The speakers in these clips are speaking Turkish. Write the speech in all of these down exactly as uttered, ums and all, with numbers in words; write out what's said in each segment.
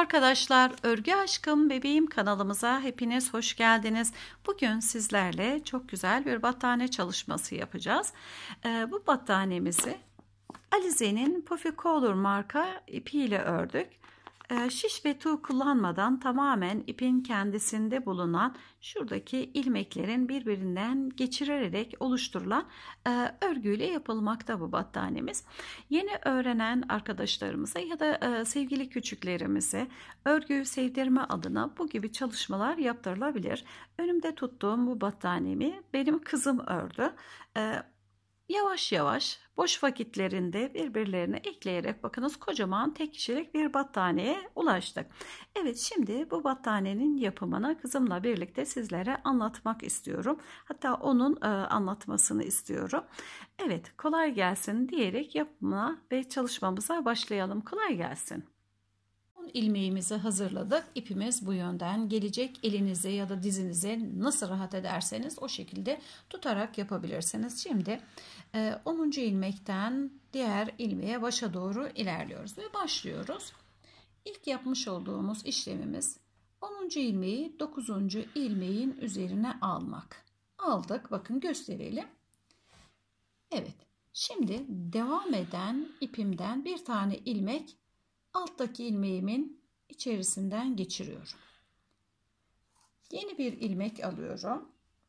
arkadaşlar, Örgü Aşkım Bebeğim kanalımıza hepiniz hoş geldiniz. Bugün sizlerle çok güzel bir battaniye çalışması yapacağız. Ee, bu battaniyemizi Alize'nin Puffy Color marka ipiyle ördük. Ee, şiş ve tığ kullanmadan tamamen ipin kendisinde bulunan şuradaki ilmeklerin birbirinden geçirerek oluşturulan e, örgüyle yapılmakta bu battaniyemiz. Yeni öğrenen arkadaşlarımıza ya da e, sevgili küçüklerimize örgüyü sevdirme adına bu gibi çalışmalar yaptırılabilir. Önümde tuttuğum bu battaniyemi benim kızım ördü. E, Yavaş yavaş boş vakitlerinde birbirlerine ekleyerek bakınız kocaman tek kişilik bir battaniyeye ulaştık. Evet, şimdi bu battaniyenin yapımını kızımla birlikte sizlere anlatmak istiyorum. Hatta onun e, anlatmasını istiyorum. Evet, kolay gelsin diyerek yapımına ve çalışmamıza başlayalım. Kolay gelsin. İlmeğimizi hazırladık. İpimiz bu yönden gelecek. Elinize ya da dizinize nasıl rahat ederseniz o şekilde tutarak yapabilirsiniz. Şimdi onuncu ilmekten diğer ilmeğe başa doğru ilerliyoruz ve başlıyoruz. İlk yapmış olduğumuz işlemimiz onuncu ilmeği dokuzuncu ilmeğin üzerine almak. Aldık. Bakın gösterelim. Evet. Şimdi devam eden ipimden bir tane ilmek alttaki ilmeğimin içerisinden geçiriyorum. Yeni bir ilmek alıyorum.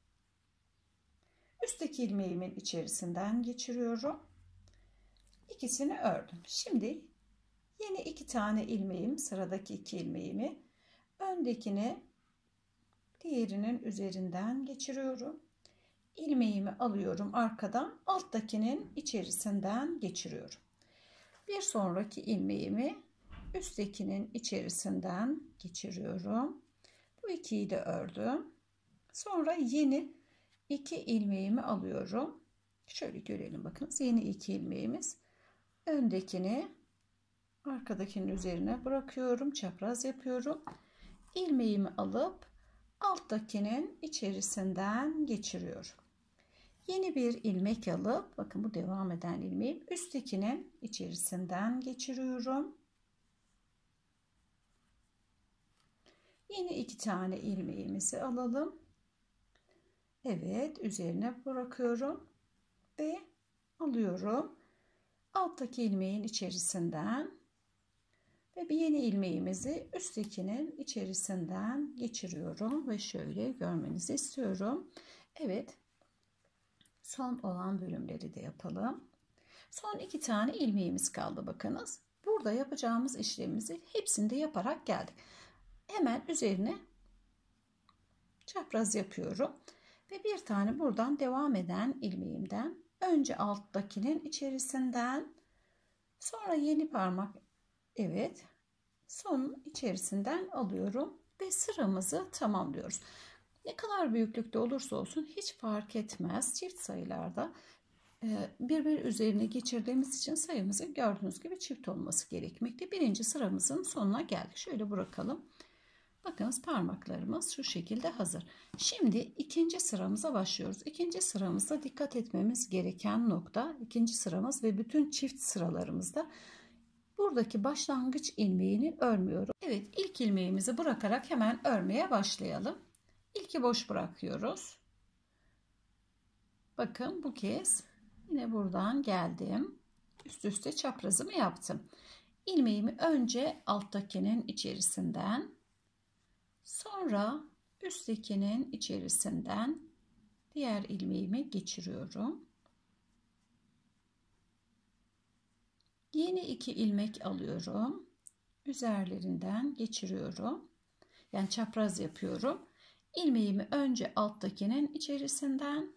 Üstteki ilmeğimin içerisinden geçiriyorum. İkisini ördüm. Şimdi yeni iki tane ilmeğim, sıradaki iki ilmeğimi öndekini diğerinin üzerinden geçiriyorum. İlmeğimi alıyorum arkadan, alttakinin içerisinden geçiriyorum. Bir sonraki ilmeğimi üsttekinin içerisinden geçiriyorum. Bu ikiyi de ördüm. Sonra yeni iki ilmeğimi alıyorum. Şöyle görelim bakınız. Yeni iki ilmeğimiz. Öndekini arkadakinin üzerine bırakıyorum. Çapraz yapıyorum. İlmeğimi alıp alttakinin içerisinden geçiriyorum. Yeni bir ilmek alıp bakın bu devam eden ilmeğim üsttekinin içerisinden geçiriyorum. Yeni iki tane ilmeğimizi alalım. Evet, üzerine bırakıyorum ve alıyorum. Alttaki ilmeğin içerisinden ve bir yeni ilmeğimizi üsttekinin içerisinden geçiriyorum ve şöyle görmenizi istiyorum. Evet. Son olan bölümleri de yapalım. Son iki tane ilmeğimiz kaldı bakınız. Burada yapacağımız işlemimizi hepsini de yaparak geldik. Hemen üzerine çapraz yapıyorum. Ve bir tane buradan devam eden ilmeğimden önce alttakinin içerisinden sonra yeni parmak evet son içerisinden alıyorum ve sıramızı tamamlıyoruz. Ne kadar büyüklükte olursa olsun hiç fark etmez. Çift sayılarda birbiri üzerine geçirdiğimiz için sayımızı gördüğünüz gibi çift olması gerekmekte. Birinci sıramızın sonuna geldik. Şöyle bırakalım. Bakınız parmaklarımız şu şekilde hazır. Şimdi ikinci sıramıza başlıyoruz. İkinci sıramızda dikkat etmemiz gereken nokta ikinci sıramız ve bütün çift sıralarımızda buradaki başlangıç ilmeğini örmüyoruz. Evet, ilk ilmeğimizi bırakarak hemen örmeye başlayalım. İlki boş bırakıyoruz. Bakın bu kez yine buradan geldim. Üst üste çaprazımı yaptım. İlmeğimi önce alttakinin içerisinden sonra üsttekinin içerisinden diğer ilmeğimi geçiriyorum. Yeni iki ilmek alıyorum. Üzerlerinden geçiriyorum. Yani çapraz yapıyorum. İlmeğimi önce alttakinin içerisinden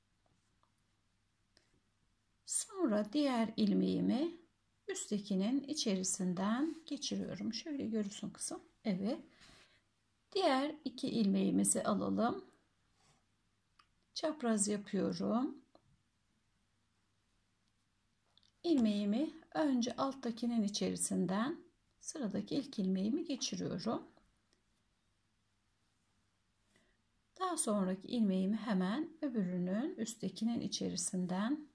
sonra diğer ilmeğimi üsttekinin içerisinden geçiriyorum. Şöyle görürsün kızım. Evet. Diğer iki ilmeğimizi alalım. Çapraz yapıyorum. İlmeğimi önce alttakinin içerisinden sıradaki ilk ilmeğimi geçiriyorum. Daha sonraki ilmeğimi hemen öbürünün üsttekinin içerisinden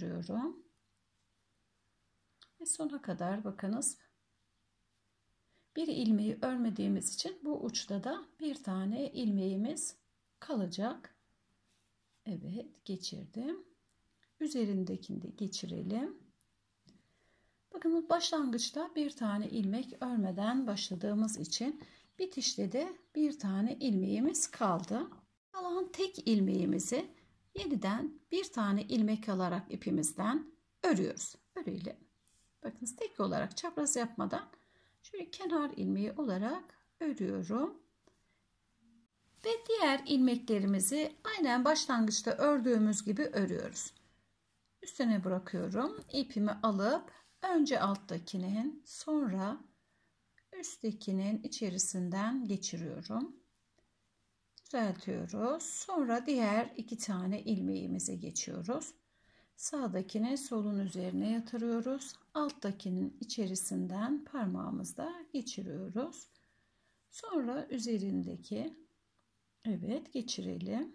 geçiriyorum. Ve sona kadar bakınız Bir ilmeği örmediğimiz için bu uçta da bir tane ilmeğimiz kalacak. Evet, geçirdim. Üzerindekini de geçirelim. Bakın başlangıçta bir tane ilmek örmeden başladığımız için bitişte de bir tane ilmeğimiz kaldı. Kalan tek ilmeğimizi yeniden bir tane ilmek alarak ipimizden örüyoruz. Örelim. Bakın tek olarak çapraz yapmadan şöyle kenar ilmeği olarak örüyorum. Ve diğer ilmeklerimizi aynen başlangıçta ördüğümüz gibi örüyoruz. Üstüne bırakıyorum. İpimi alıp önce alttakinin sonra üsttekinin içerisinden geçiriyorum. Düzeltiyoruz. Sonra diğer iki tane ilmeğimize geçiyoruz. Sağdakini solun üzerine yatırıyoruz. Alttakinin içerisinden parmağımızla geçiriyoruz. Sonra üzerindeki, evet, geçirelim.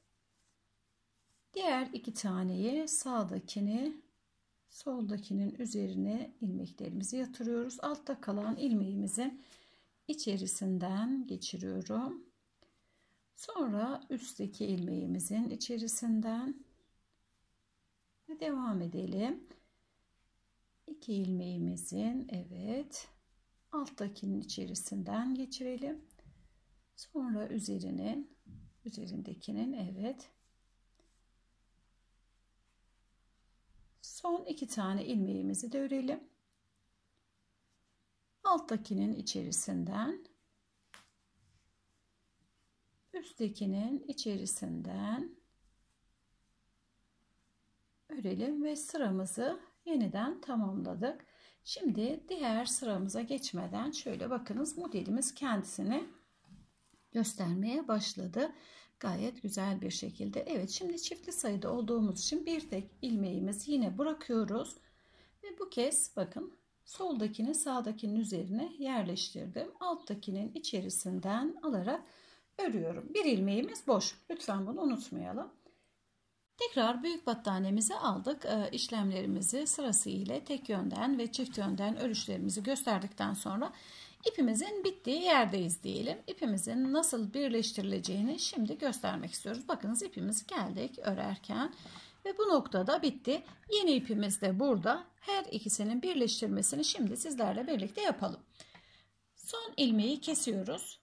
Diğer iki taneyi sağdakini soldakinin üzerine ilmeklerimizi yatırıyoruz. Altta kalan ilmeğimizin içerisinden geçiriyorum. Sonra üstteki ilmeğimizin içerisinden ve devam edelim. İki ilmeğimizin, evet, alttakinin içerisinden geçirelim. Sonra üzerinin üzerindekinin, evet. Son iki tane ilmeğimizi de örelim. Alttakinin içerisinden, üsttekinin içerisinden örelim ve sıramızı yeniden tamamladık. Şimdi diğer sıramıza geçmeden şöyle bakınız, modelimiz kendisini göstermeye başladı. Gayet güzel bir şekilde. Evet, şimdi çiftli sayıda olduğumuz için bir tek ilmeğimizi yine bırakıyoruz. Ve bu kez bakın soldakini sağdakinin üzerine yerleştirdim. Alttakinin içerisinden alarak örüyorum. Bir ilmeğimiz boş. Lütfen bunu unutmayalım. Tekrar büyük battaniyemizi aldık. E, işlemlerimizi sırasıyla tek yönden ve çift yönden örüşlerimizi gösterdikten sonra ipimizin bittiği yerdeyiz diyelim. İpimizin nasıl birleştirileceğini şimdi göstermek istiyoruz. Bakınız ipimizi geldik örerken ve bu noktada bitti. Yeni ipimiz de burada. Her ikisinin birleştirmesini şimdi sizlerle birlikte yapalım. Son ilmeği kesiyoruz.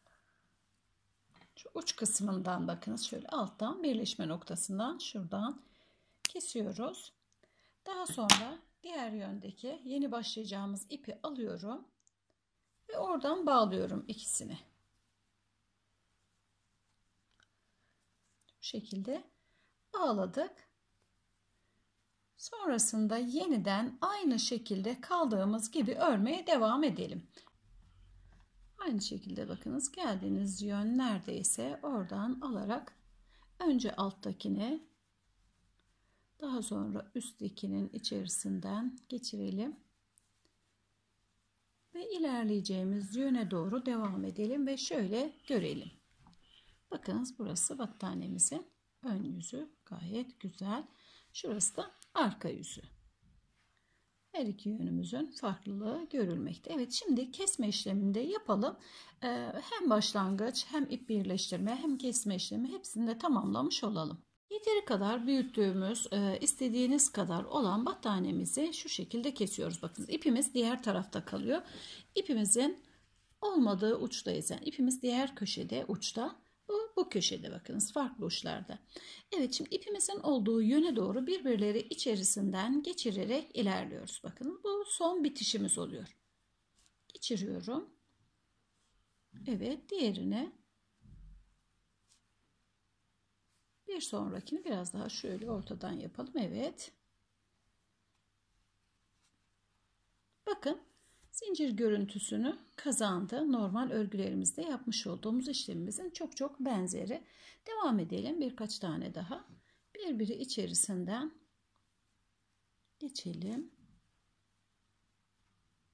Şu uç kısmından bakınız şöyle alttan birleşme noktasından şuradan kesiyoruz. Daha sonra diğer yöndeki yeni başlayacağımız ipi alıyorum ve oradan bağlıyorum ikisini. Bu şekilde bağladık. Sonrasında yeniden aynı şekilde kaldığımız gibi örmeye devam edelim. Aynı şekilde bakınız geldiğiniz yön neredeyse oradan alarak önce alttakini daha sonra üsttekinin içerisinden geçirelim. Ve ilerleyeceğimiz yöne doğru devam edelim ve şöyle görelim. Bakınız burası battaniyemizin ön yüzü gayet güzel. Şurası da arka yüzü. Her iki yönümüzün farklılığı görülmekte. Evet, şimdi kesme işlemini de yapalım. Ee, hem başlangıç hem ip birleştirme hem kesme işlemi hepsini de tamamlamış olalım. Yeteri kadar büyüttüğümüz, e, istediğiniz kadar olan battaniyemizi şu şekilde kesiyoruz. Bakın ipimiz diğer tarafta kalıyor. İpimizin olmadığı uçtayız. Yani ipimiz diğer köşede, uçta. Bu, bu köşede bakınız farklı uçlarda. Evet, şimdi ipimizin olduğu yöne doğru birbirleri içerisinden geçirerek ilerliyoruz. Bakın bu son bitişimiz oluyor. Geçiriyorum. Evet, diğerine. Bir sonrakini biraz daha şöyle ortadan yapalım. Evet. Bakın zincir görüntüsünü kazandı. Normal örgülerimizde yapmış olduğumuz işlemimizin çok çok benzeri. Devam edelim. Birkaç tane daha. Birbiri içerisinden geçelim.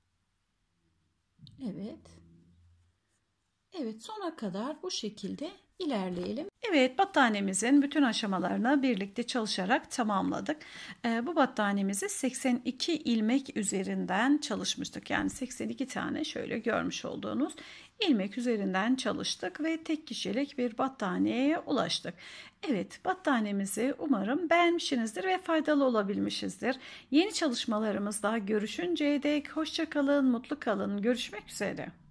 Evet. Evet, sona kadar bu şekilde İlerleyelim. Evet, battaniyemizin bütün aşamalarını birlikte çalışarak tamamladık. Ee, bu battaniyemizi seksen iki ilmek üzerinden çalışmıştık. Yani seksen iki tane şöyle görmüş olduğunuz ilmek üzerinden çalıştık ve tek kişilik bir battaniyeye ulaştık. Evet, battaniyemizi umarım beğenmişsinizdir ve faydalı olabilmişizdir. Yeni çalışmalarımızda görüşünceye dek hoşça kalın, mutlu kalın. Görüşmek üzere.